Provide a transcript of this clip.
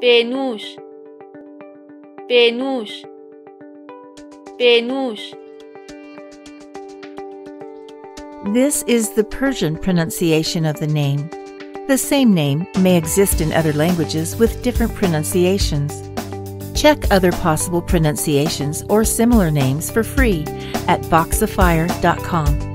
بهنوش بهنوش بهنوش. This is the Persian pronunciation of the name. The same name may exist in other languages with different pronunciations. Check other possible pronunciations or similar names for free at Voxifier.com.